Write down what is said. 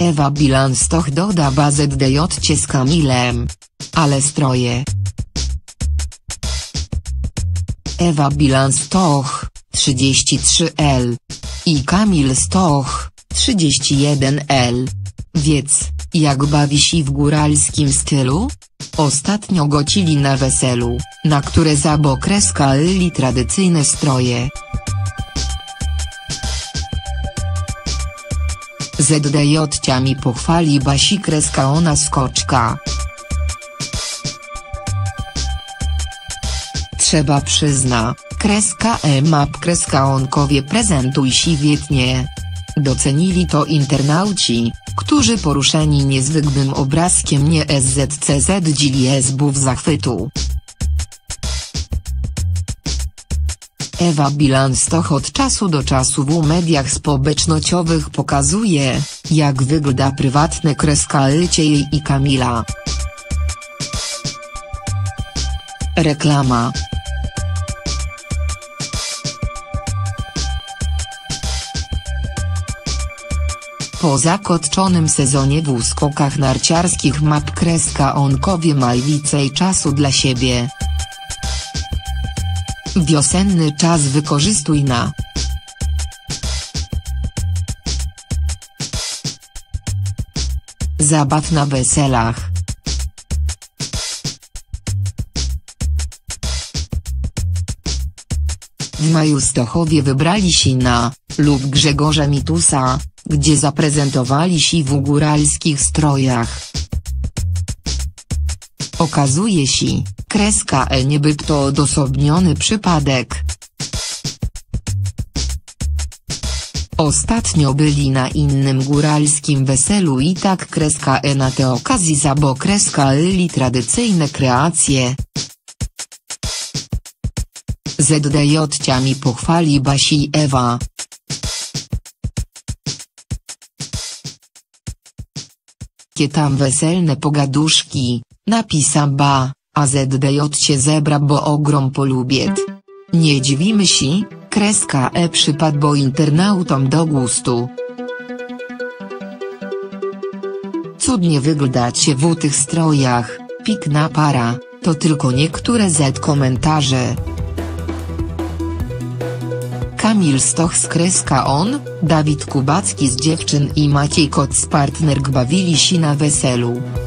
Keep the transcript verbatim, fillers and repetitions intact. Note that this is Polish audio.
Ewa Bilanstoch doda bazę D J z Kamilem. Ale stroje. Ewa Bilanstoch, trzydzieści trzy lat. I Kamil Stoch, trzydzieści jeden lat. Wiedz, jak bawi się w góralskim stylu? Ostatnio gocili na weselu, na które zabokreskali tradycyjne stroje. Z D J-ciami pochwali Basi kreska ona skoczka. Trzeba przyzna, kreska e-map kreska onkowie prezentuj się świetnie. Docenili to internauci, którzy poruszeni niezwykłym obrazkiem nie S Z C Z dzieli zbów zachwytu. Ewa Bilanstoch od czasu do czasu w mediach społecznościowych pokazuje, jak wygląda prywatne kreska życie jej i Kamila. Reklama. Po zakończonym sezonie w skokach narciarskich map kreska onkowie ma więcej czasu dla siebie. Wiosenny czas wykorzystuj na zabaw na weselach. W maju Stochowie wybrali się na lub Grzegorza Mitusa, gdzie zaprezentowali się w góralskich strojach. Okazuje się, kreska e nie był to odosobniony przypadek. Ostatnio byli na innym góralskim weselu i tak kreska e na tę okazję zabokreskali tradycyjne kreacje. Z D J-ciami pochwali Basi i Ewa. Kie tam weselne pogaduszki, napisa ba, a Z D J się zebra bo ogrom polubiet. Nie dziwimy się, kreska e przypadł bo internautom do gustu. Cudnie wyglądacie w tych strojach, pikna para, to tylko niektóre z komentarze. Kamil Stoch z kreska on, Dawid Kubacki z dziewczyn i Maciej Kot z partnerk bawili się na weselu.